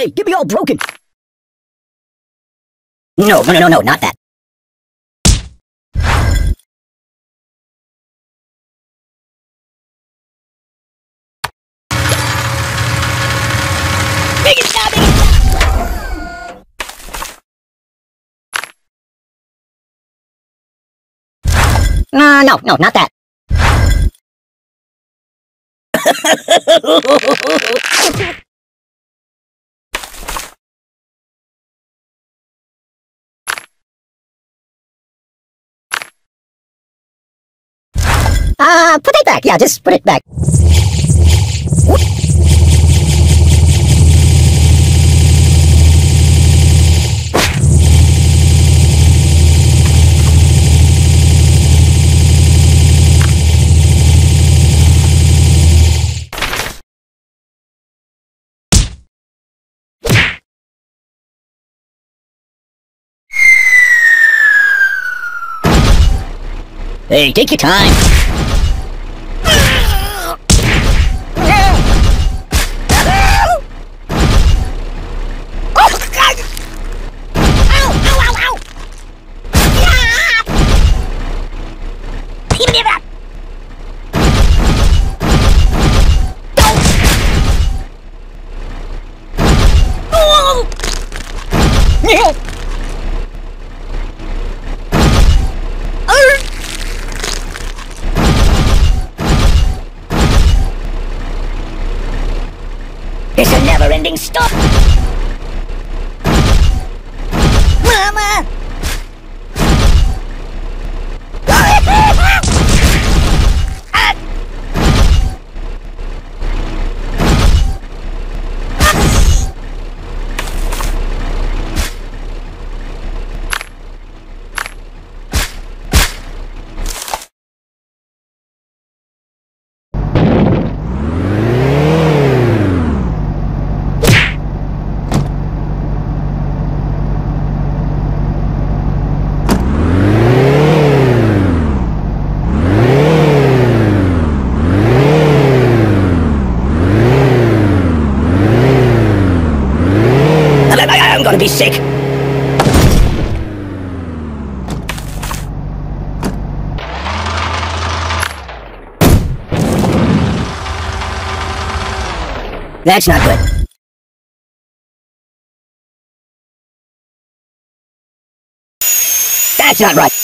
Hey, get me all broken! No, not that. Make it stop! No, not that. Put it back. Yeah, just put it back. Hey, take your time. It's a never-ending story. Mama! I'm gonna be sick. That's not good. That's not right.